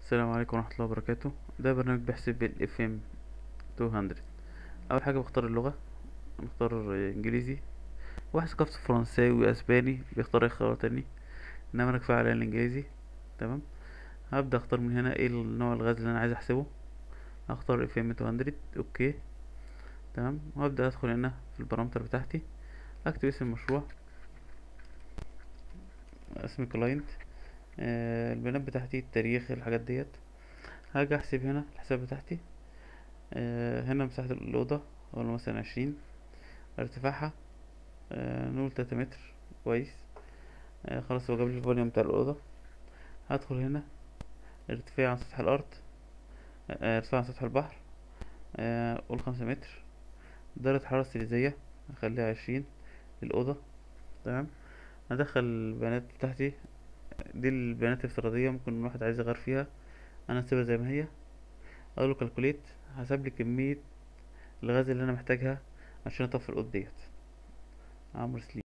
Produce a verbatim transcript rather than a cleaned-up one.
السلام عليكم ورحمة الله وبركاته. ده برنامج بحسب بالاف ام ميتين. اول حاجة بختار اللغة، نختار انجليزي. واحد ثقافته فرنساوي اسباني بيختار اي خيار تاني، انما انا كفاية على الانجليزي. تمام. هبدأ اختار من هنا ايه النوع الغاز اللي انا عايز احسبه. هختار اف ام ميتين. اوكي. تمام. وهبدأ ادخل هنا في البارامتر بتاعتي، اكتب اسم المشروع، اسم كلاينت، آه البيانات بتاعتي، التاريخ، الحاجات ديت. هاجي احسب هنا الحساب بتاعتي. آه هنا مساحة الأوضة، أقول مثلا عشرين. ارتفاعها آه نقول تلاتة متر. كويس. آه خلاص، هو جاب لي الفوليوم بتاع الأوضة. هدخل هنا ارتفاع عن سطح الأرض، آه ارتفاع عن سطح البحر، آه قول خمسة متر. درجة حرارة السليزية هخليها عشرين للأوضة. تمام. هدخل البيانات بتاعتي، دي البيانات الافتراضية، ممكن الواحد عايز يغير فيها، أنا هسيبها زي ما هي. أقوله كالكوليت، حسب لي كمية الغاز اللي أنا محتاجها عشان أطفي الأوضة ديت. عمرو سليم.